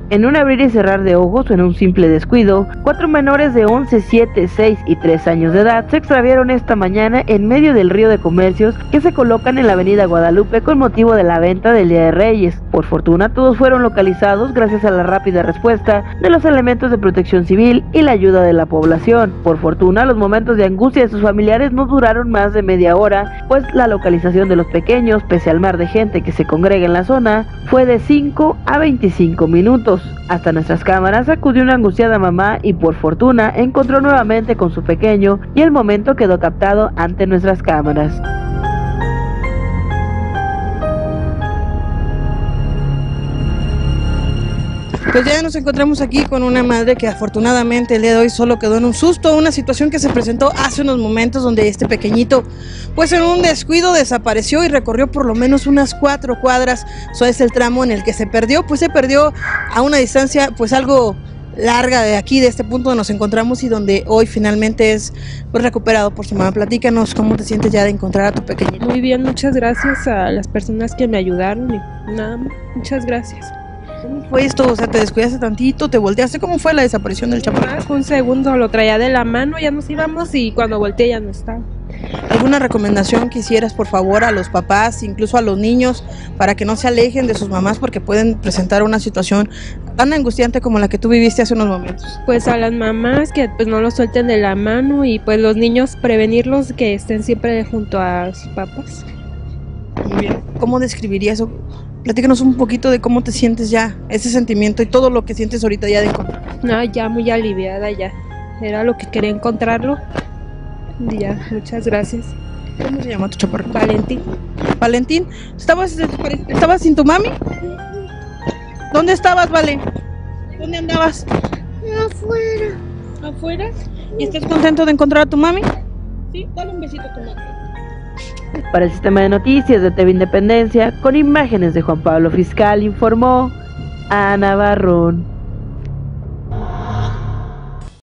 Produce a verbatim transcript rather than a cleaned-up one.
En un abrir y cerrar de ojos o en un simple descuido, cuatro menores de once, siete, seis y tres años de edad se extraviaron esta mañana en medio del río de comercios que se colocan en la avenida Guadalupe con motivo de la venta del Día de Reyes. Por fortuna, todos fueron localizados gracias a la rápida respuesta de los elementos de protección civil y la ayuda de la población. Por fortuna, los momentos de angustia de sus familiares no duraron más de media hora, pues la localización de los pequeños, pese al mar de gente que se congrega en la zona, fue de cinco a veinticinco minutos. Hasta nuestras cámaras acudió una angustiada mamá y por fortuna encontró nuevamente con su pequeño y el momento quedó captado ante nuestras cámaras. Pues ya nos encontramos aquí con una madre que afortunadamente el día de hoy solo quedó en un susto, una situación que se presentó hace unos momentos donde este pequeñito pues en un descuido desapareció y recorrió por lo menos unas cuatro cuadras, eso es el tramo en el que se perdió, pues se perdió a una distancia pues algo larga de aquí, de este punto donde nos encontramos y donde hoy finalmente es pues recuperado por su mamá. Platícanos cómo te sientes ya de encontrar a tu pequeñito. Muy bien, muchas gracias a las personas que me ayudaron y nada más, muchas gracias. ¿Cómo fue esto? O sea, ¿te descuidaste tantito? ¿Te volteaste? ¿Cómo fue la desaparición del chaparro? Un segundo, lo traía de la mano, ya nos íbamos y cuando volteé ya no estaba. ¿Alguna recomendación que hicieras, por favor, a los papás, incluso a los niños, para que no se alejen de sus mamás porque pueden presentar una situación tan angustiante como la que tú viviste hace unos momentos? Pues a las mamás que pues no los suelten de la mano y pues los niños prevenirlos que estén siempre junto a sus papás. Muy bien. ¿Cómo describirías eso? Platícanos un poquito de cómo te sientes ya, ese sentimiento y todo lo que sientes ahorita ya de encontrar. No, ya muy aliviada ya. Era lo que quería encontrarlo. Ya, muchas gracias. ¿Cómo se llama tu chaparro? Valentín. Valentín, ¿estabas, estabas sin tu mami? ¿Dónde estabas, Vale? ¿Dónde andabas? Afuera. ¿Afuera? ¿Y estás contento de encontrar a tu mami? Sí, dale un besito a tu mami. Para el sistema de noticias de T V Independencia, con imágenes de Juan Pablo Fiscal, informó Ana Barrón.